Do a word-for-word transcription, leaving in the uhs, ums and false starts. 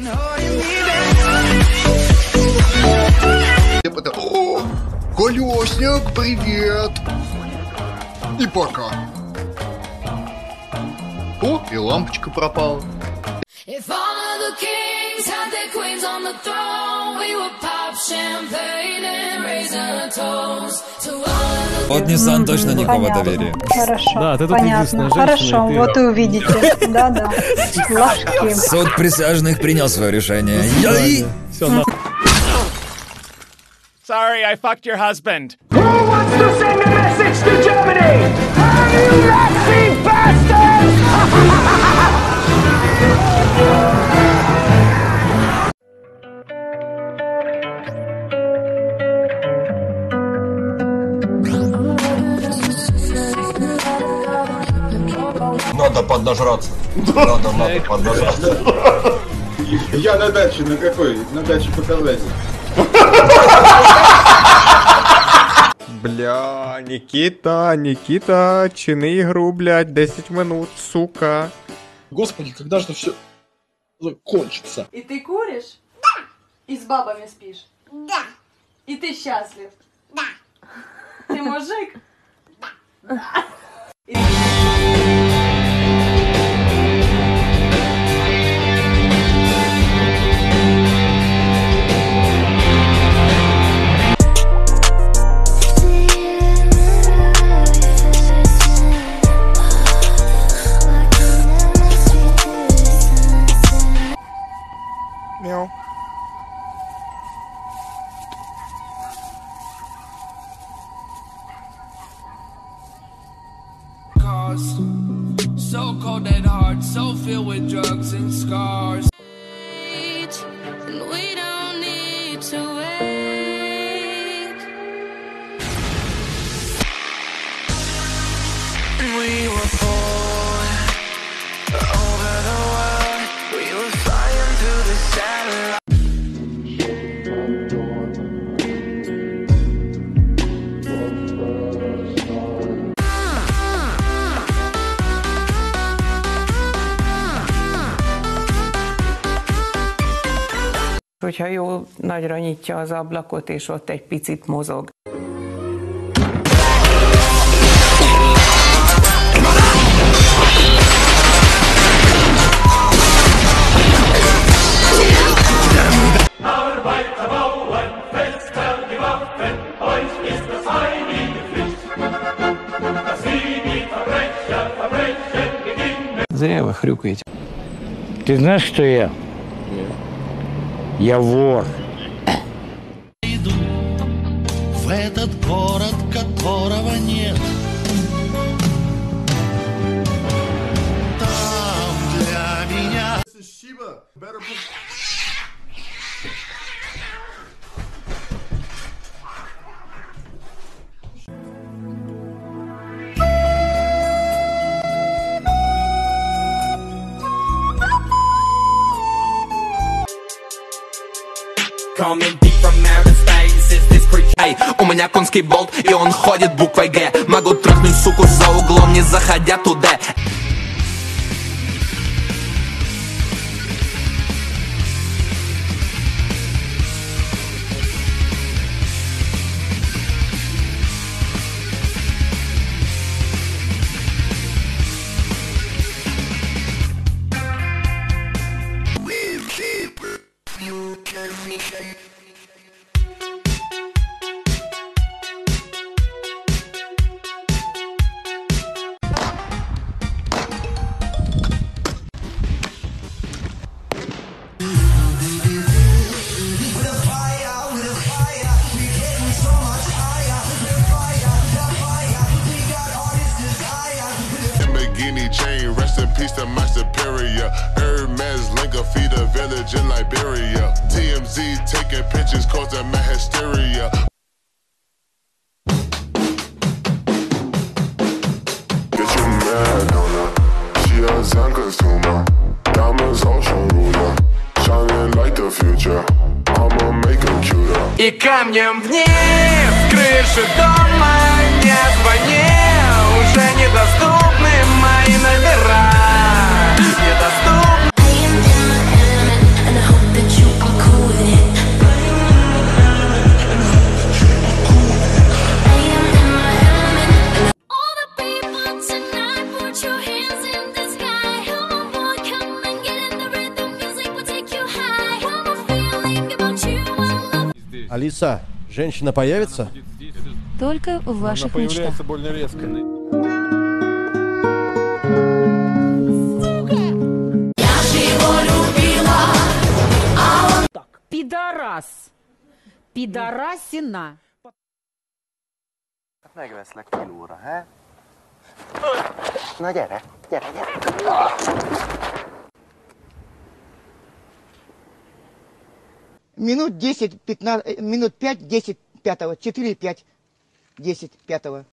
О, колесник, привет! И пока. О, и лампочка пропала. Вот Nissan точно никого доверия. Хорошо, да, ты тут понятно. Хорошо, и вот и увидите. Да-да. Ложки. Суд присяжных принял свое решение. Яй! Sorry, I fucked your husband. Who wants to send a message to Germany? Hey, Nazi bastards! Надо поднажраться. Надо, надо поднажраться. Я на даче, на какой? На даче показать. Бля, Никита, Никита, чини ігру, блядь, десять минут, сука. Господи, когда же все закончится? И ты куришь? Да. И с бабами спишь? Да. И ты счастлив? Да. Ты мужик? Да. И... Мяу. So cold and hard, so filled with drugs and scars. And we don't need to wait. And we were born over the world. We were flying through the satellite. Hogyha jó nagyra nyitja az ablakot, és ott egy picit mozog. Зря вы хрюкаете. Ты знаешь, кто я? Я вор. Иду в этот город, которого нет. Там для меня. Coming deep from outer space, is this creature? Эй, у меня конский болт, и он ходит буквой Г. Могу трахнуть суку за углом, не заходя туда. Chain, rest in peace to my superior. Hermes Linker feed a village in Liberia. T M Z taking pictures causing my hysteria. Get you mad on her. She a Zen consumer. Diamonds ocean ruler. Shining like the future. I'ma make her cuter. И камнем вниз, крыши дома, не звони. Уже недоступны мои номера. Недоступны. Алиса, женщина появится? Только в ваших мечтах. больно резко. Pidāras! Pidārasina! Megveszlek kilóra, he? Na gyere, gyere, gyere! Минут десять, пятнадцать, минут пять, десять пятого, четыре, пять, десять пятого.